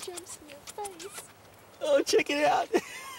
jumps in your face. Oh, check it out.